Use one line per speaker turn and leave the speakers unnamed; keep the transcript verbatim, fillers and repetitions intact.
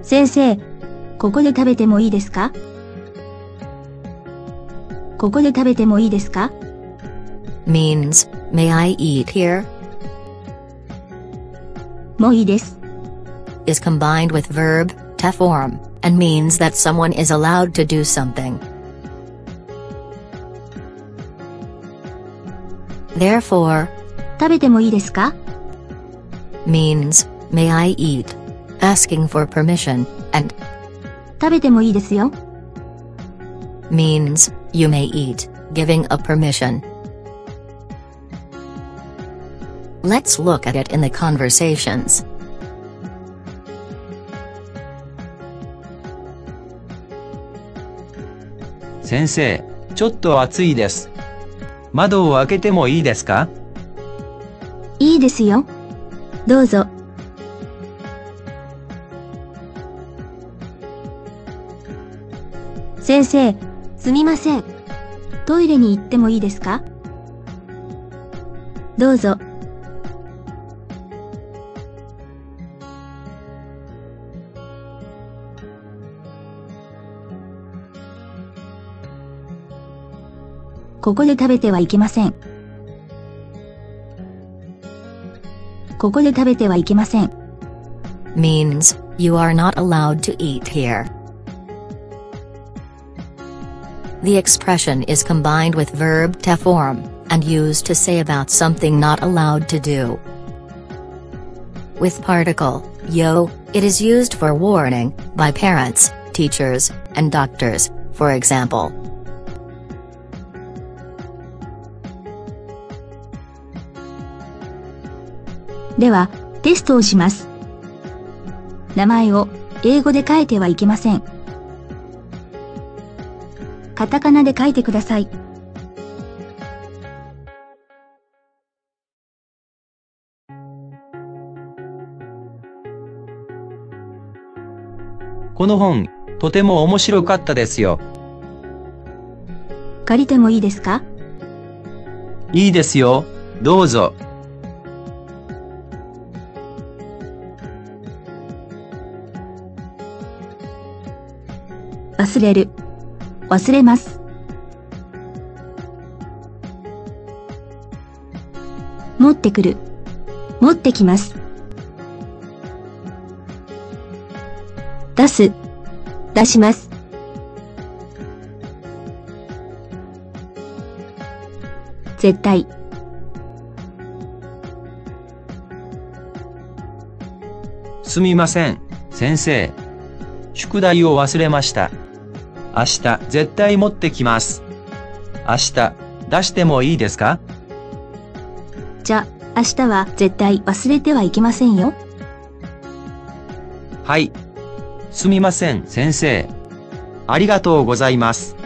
先生、ここで食べてもいいですか？ここで食べてもいいですか？
means, may I eat here?
もういいです。
is combined with verb, to form, and means that someone is allowed to do something. Therefore,
食べてもいいですか？
means, may I eat? Asking for permission, and
食べてもいいですよ。
means, you may eat, giving a permission. Let's look at it in the conversations.
先生、ちょっと暑いです。窓を開けてもいいですか？
いいですよ。どうぞ。先生、すみません。トイレに行ってもいいですか？どうぞ。ここで食べてはいけません。ここで食べてはいけません。
means, you are not allowed to eat here. The expression is combined with verb to form, and used to say about something not allowed to do. With particle, yo, it is used for warning, by parents, teachers, and doctors, for example.
では、テストをします。名前を英語で書いてはいけません。カタカナで書いてください。
この本、とても面白かったですよ。
借りてもいいですか？
いいですよ。どうぞ。
忘れる。忘れます。持ってくる。持ってきます。出す。出します。絶対。
すみません、先生。宿題を忘れました。明日絶対持ってきます。明日出してもいいですか？
じゃ、明日は絶対忘れてはいけませんよ。
はい。すみません、先生。ありがとうございます。